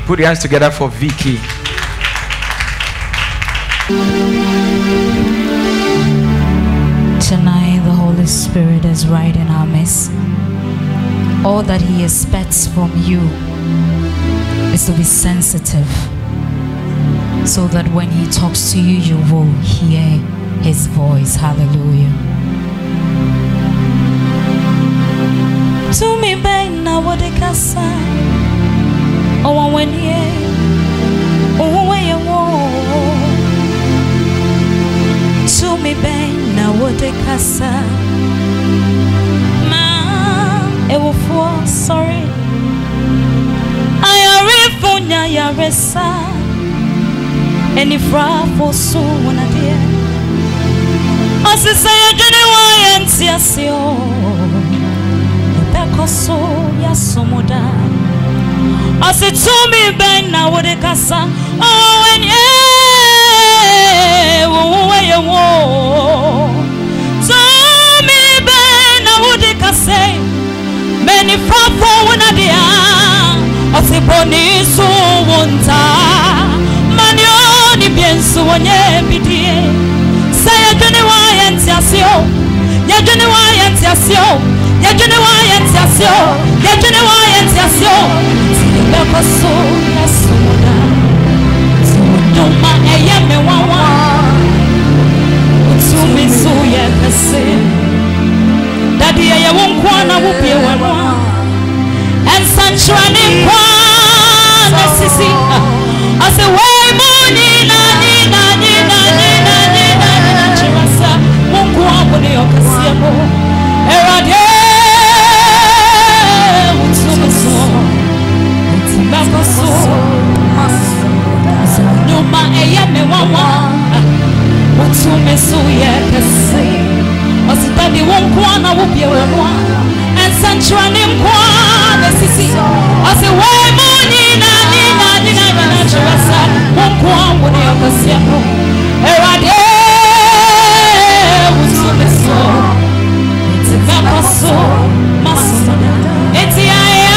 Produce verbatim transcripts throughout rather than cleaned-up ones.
Put your hands together for Vicky. Tonight, the Holy Spirit is right in our midst. All that He expects from you is to be sensitive, so that when He talks to you, you will hear His voice. Hallelujah. To me, Ben, now what they can say. Oh, when ye, oh, when you walk. To me, Ben, now what they can say. Ma, it will fall, sorry. I am refunya ya resa. Any fra for so when I dear. I say, I don't know why I'm teasio. Bekoso ya somoda. I say to me, Ben, now what they can say. Oh, and yeah, where you walk. To me, Ben, now what they can say. Many fra for when I dear. I say, Bonnie, so won't I. Ni bienso wonye bidie say adwene wa yantiasio ya dwene wa yantiasio ya dwene wa yantiasio ya dwene wa yantiasio bekoso na soda duma eye me wawa tu me so ye kase dadi ye wonkwa na wo pie wanwa ensantrane kwa na sisi I say way money na ni na ni na ni na ni na ni na chimasa Mungu wangu ni okasiemo erade utumeso utumeso nyuma eye me wawa utumeso ye kase ositadi wonkwa na wopie wanwa ensantra ni nkwa na sisi I say way money na ni na ni na ni na chimasa Mungu wangu ni okasiemo erade utumeso utumeso maso eti ay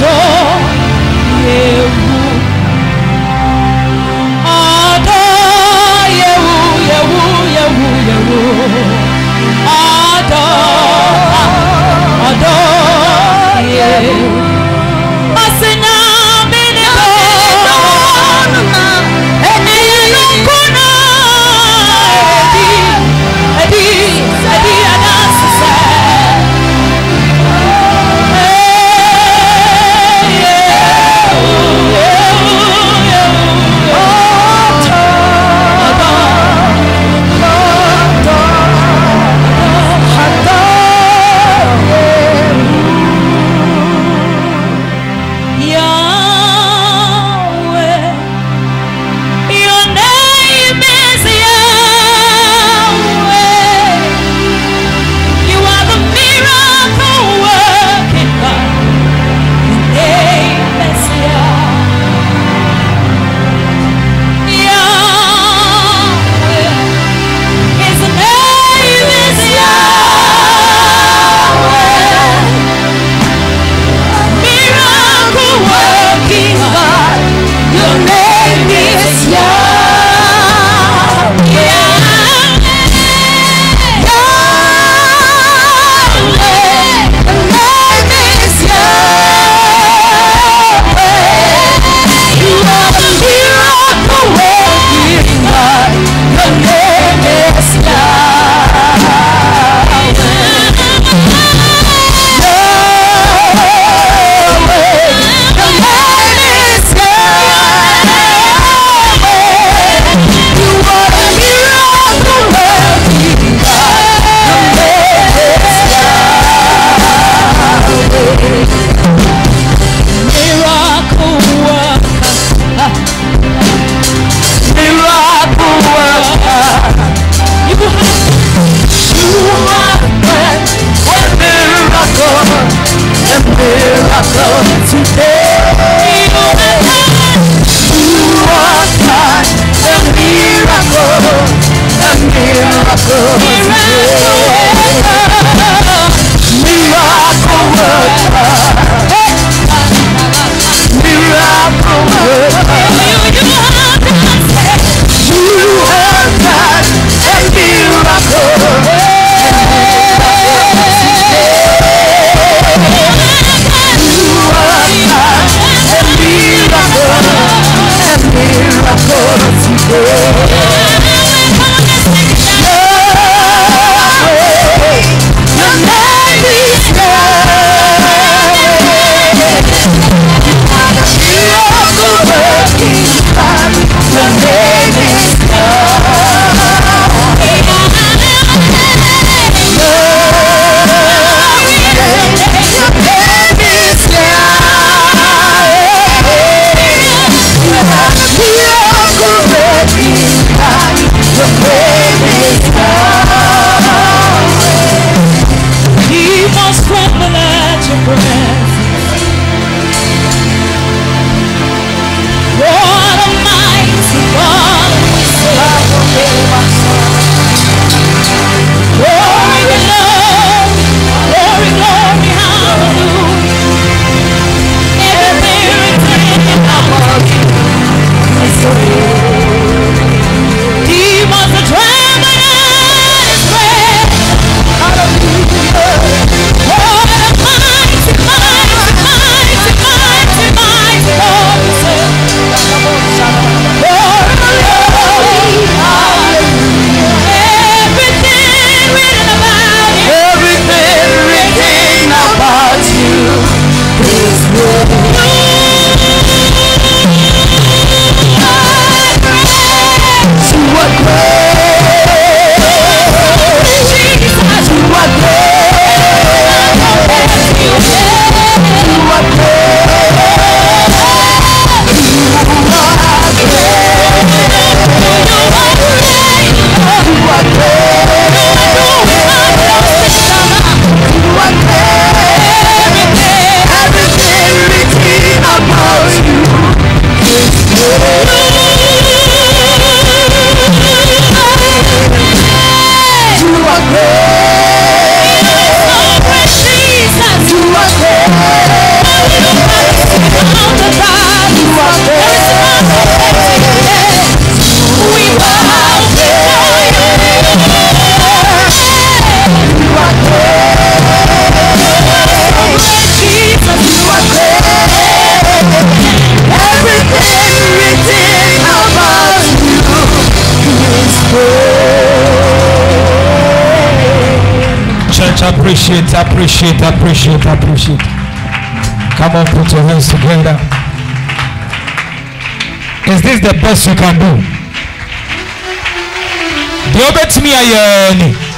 Miracle working Appreciate, appreciate, appreciate, appreciate. Come on, put your hands together. Is this the best you can do? The obet me ayeni.